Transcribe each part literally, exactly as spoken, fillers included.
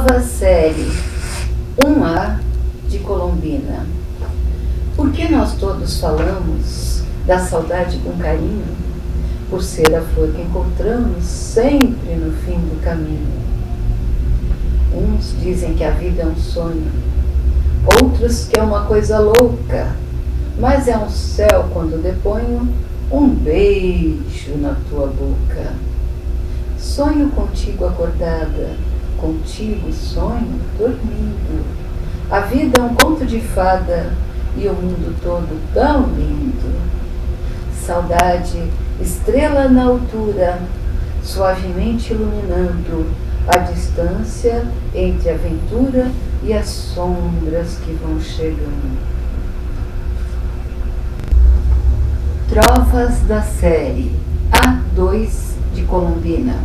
Nova série um A de Colombina. Por que nós todos falamos da saudade com carinho? Por ser a flor que encontramos sempre no fim do caminho. Uns dizem que a vida é um sonho, outros que é uma coisa louca, mas é um céu quando deponho um beijo na tua boca. Sonho contigo acordada, contigo sonho dormindo. A vida é um conto de fada e o mundo todo tão lindo. Saudade, estrela na altura, suavemente iluminando a distância entre a aventura e as sombras que vão chegando. Trovas da série A dois de Colombina.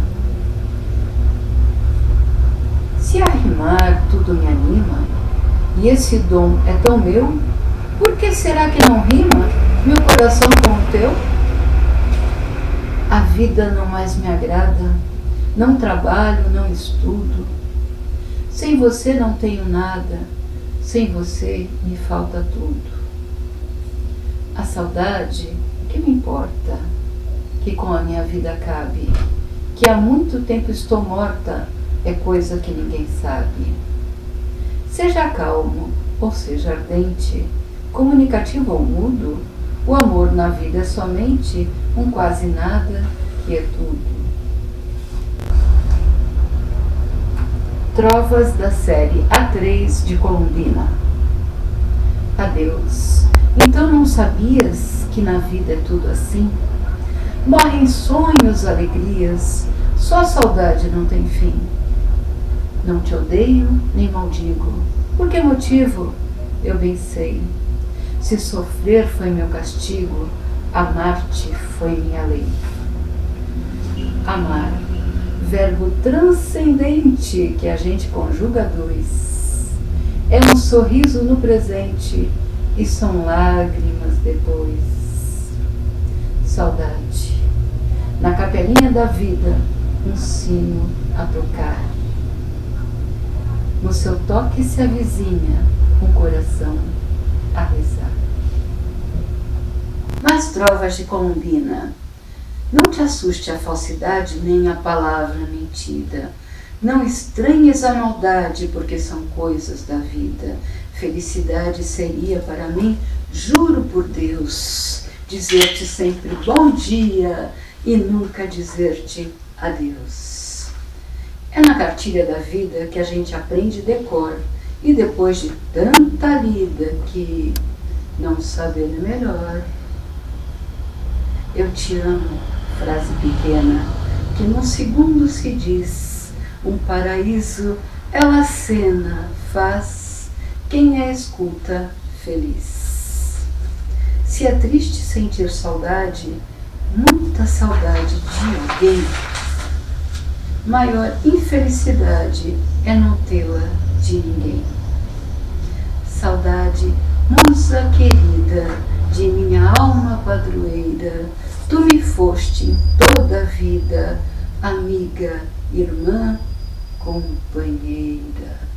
Se a rimar tudo me anima, e esse dom é tão meu, por que será que não rima meu coração com o teu? A vida não mais me agrada, não trabalho, não estudo. Sem você não tenho nada, sem você me falta tudo. A saudade, que me importa, que com a minha vida cabe, que há muito tempo estou morta, é coisa que ninguém sabe. Seja calmo ou seja ardente, comunicativo ou mudo, o amor na vida é somente um quase nada que é tudo. Trovas da série A três de Colombina. Adeus. Então não sabias que na vida é tudo assim? Morrem sonhos, alegrias, só a saudade não tem fim. Não te odeio, nem maldigo. Por que motivo? Eu bem sei. Se sofrer foi meu castigo, amar-te foi minha lei. Amar, verbo transcendente que a gente conjuga a dois. É um sorriso no presente e são lágrimas depois. Saudade, na capelinha da vida, um sino a tocar. No seu toque se avizinha um coração a rezar. Nas trovas de Colombina, não te assuste a falsidade nem a palavra mentida. Não estranhes a maldade, porque são coisas da vida. Felicidade seria para mim, juro por Deus, dizer-te sempre bom dia e nunca dizer-te adeus. É na cartilha da vida que a gente aprende decor e depois de tanta lida que não saber é melhor. Eu te amo, frase pequena, que num segundo se diz, um paraíso ela acena, faz quem a escuta feliz. Se é triste sentir saudade, muita saudade de alguém, maior infelicidade é não tê-la de ninguém. Saudade, musa querida, de minha alma padroeira, tu me foste em toda a vida, amiga, irmã, companheira.